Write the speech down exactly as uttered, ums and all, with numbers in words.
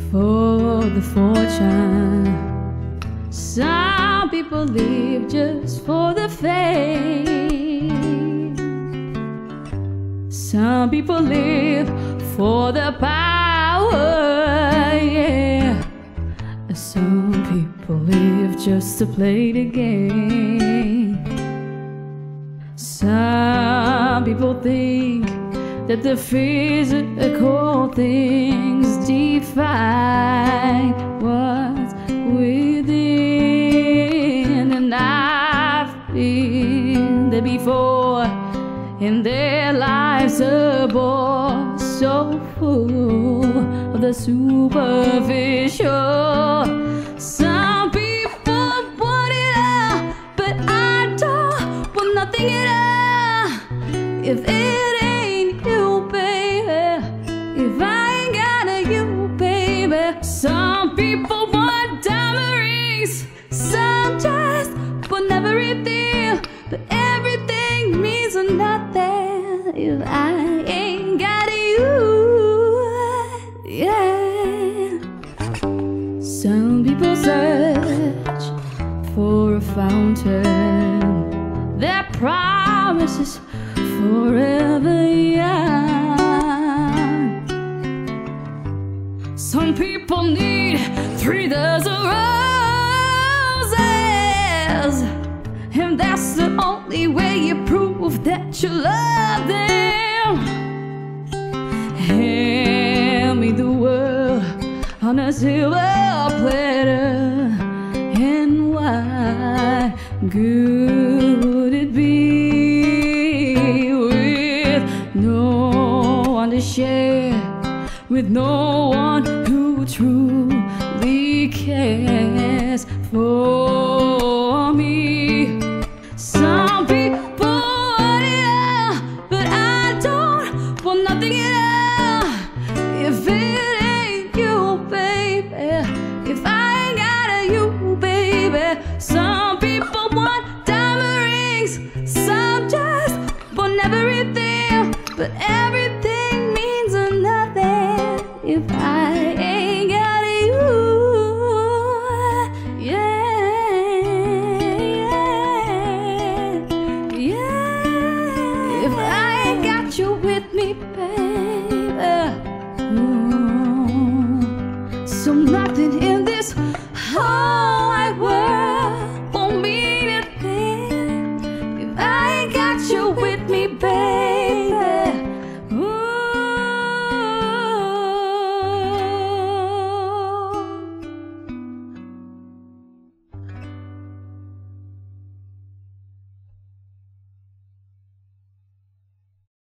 for the fortune. Some people live just for the fame. Some people live for the power, yeah. Some people live just to play the game. Some people think that the physical things define what's within. And I've been there before, and their lives are both so full of the superficial. Some people want it all, but I don't want nothing at all. If it ain't you, baby, if I ain't got a you, baby. Some people want diamond rings, some just want everything, but everything means nothing if I ain't got you, yeah. Some people search for a fountain that promises forever young. Some people need three dozen roses, and that's the only way you prove that you love them. Hand me the world on a silver platter, and why could it be with no one to share, with no one who truly cares for me? Some people want it all, but I don't want nothing at all. If it ain't you, baby, if I